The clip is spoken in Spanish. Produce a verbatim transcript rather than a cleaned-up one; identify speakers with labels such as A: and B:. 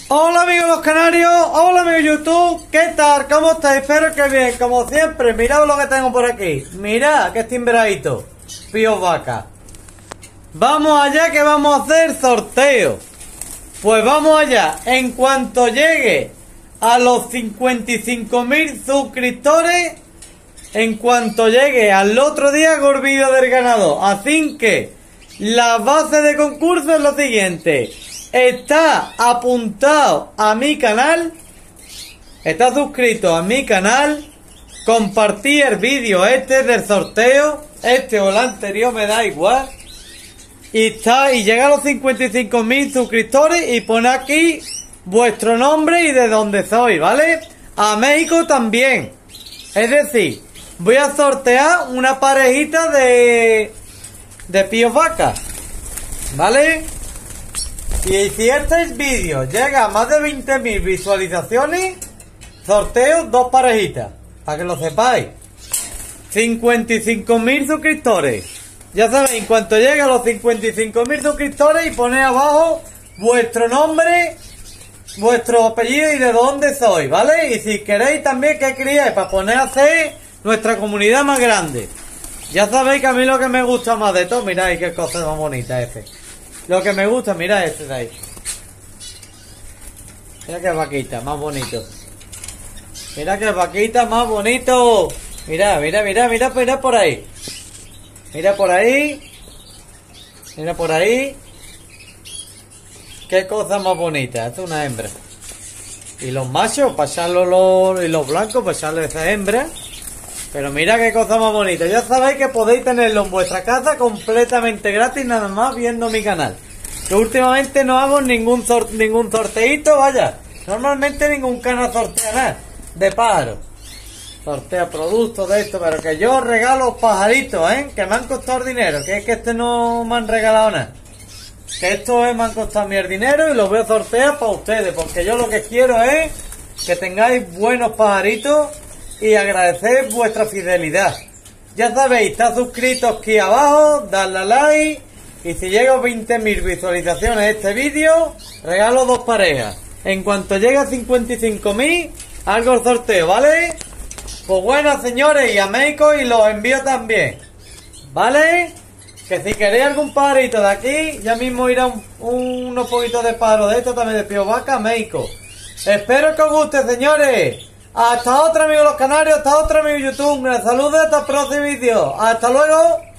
A: Hola amigos los canarios, hola amigos YouTube, ¿qué tal? ¿Cómo estáis? Espero que bien, como siempre. Mirad lo que tengo por aquí, mirad que timbradito, píos vaca. Vamos allá que vamos a hacer sorteo. Pues vamos allá, en cuanto llegue a los cincuenta y cinco mil suscriptores, en cuanto llegue al otro día hago el vídeo del ganador. Así que la base de concurso es lo siguiente: está apuntado a mi canal, está suscrito a mi canal, compartí el vídeo este del sorteo, este o el anterior me da igual, y está y llega a los cincuenta y cinco mil suscriptores y pone aquí vuestro nombre y de dónde sois, ¿vale? A México también, es decir, voy a sortear una parejita de de píos vacas, ¿vale? Y si este vídeo llega a más de veinte mil visualizaciones, sorteo dos parejitas, para que lo sepáis. cincuenta y cinco mil suscriptores. Ya sabéis, en cuanto llegue a los cincuenta y cinco mil suscriptores, y ponéis abajo vuestro nombre, vuestro apellido y de dónde sois, ¿vale? Y si queréis también que criáis para poner a hacer nuestra comunidad más grande. Ya sabéis que a mí lo que me gusta más de todo, mirad qué cosa más bonita ese. Lo que me gusta, mirad este de ahí. Mira qué vaquita, más bonito. Mira qué vaquita más bonito. Mira, mira, mira, mira, mira por ahí. Mira por ahí. Mira por ahí. Qué cosa más bonita. Esta es una hembra. Y los machos, pasarlo los, y los blancos, pasarle esa hembra. Pero mira qué cosa más bonita. Ya sabéis que podéis tenerlo en vuestra casa completamente gratis, nada más viendo mi canal. Que últimamente no hago ningún sor ningún sorteito, vaya. Normalmente ningún canal sortea nada de pájaros. Sortea productos de esto, pero que yo regalo pajaritos, ¿eh? Que me han costado dinero. Que es que este no me han regalado nada. Que esto es, me han costado mi dinero y los voy a sortear para ustedes. Porque yo lo que quiero es que tengáis buenos pajaritos y agradecer vuestra fidelidad. Ya sabéis, está suscrito aquí abajo, darle a like, y si llego a veinte mil visualizaciones de este vídeo, regalo dos parejas. En cuanto llegue a cincuenta y cinco mil, hago el sorteo, ¿vale? Pues bueno, señores, y a México, y los envío también, ¿vale? Que si queréis algún pajarito de aquí, ya mismo irá un, un, unos poquitos de pájaros de esto también de píos vaca a México. Espero que os guste, señores. Hasta otra, amigos los canarios, hasta otra, amigos YouTube. Un gran saludo, hasta el próximo vídeo. Hasta luego.